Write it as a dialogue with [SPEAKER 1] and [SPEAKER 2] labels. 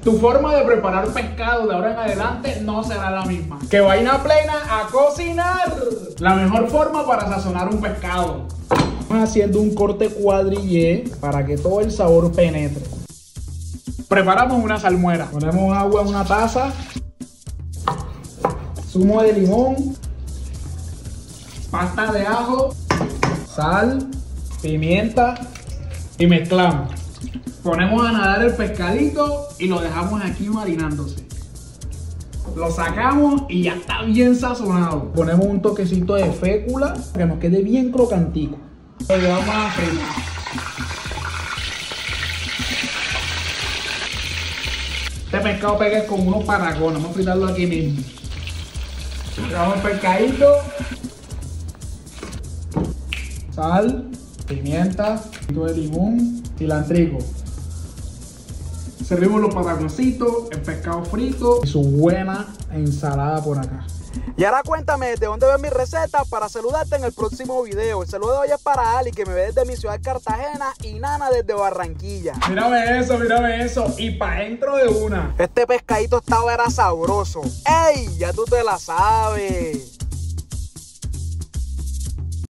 [SPEAKER 1] Tu forma de preparar pescado de ahora en adelante no será la misma. ¡Que vaina plena a cocinar! La mejor forma para sazonar un pescado. Vamos haciendo un corte cuadrillé para que todo el sabor penetre. Preparamos una salmuera. Ponemos agua en una taza. Zumo de limón. Pasta de ajo. Sal. Pimienta. Y mezclamos. Ponemos a nadar el pescadito y lo dejamos aquí marinándose. Lo sacamos y ya está bien sazonado. Ponemos un toquecito de fécula para que nos quede bien crocantico. Lo llevamos a freír. Este pescado pega con unos patacones. Vamos a fritarlo aquí mismo. Tiramos el pescadito. Sal, pimienta, un poquito de limón, cilantrico. Servimos los pataconcitos, el pescado frito y su buena ensalada por acá.
[SPEAKER 2] Y ahora cuéntame desde dónde ves mi receta para saludarte en el próximo video. El saludo de hoy es para Ali, que me ve desde mi ciudad Cartagena, y Nana desde Barranquilla.
[SPEAKER 1] Mírame eso. Y pa' dentro de una.
[SPEAKER 2] Este pescadito estaba era sabroso. ¡Ey! Ya tú te la sabes.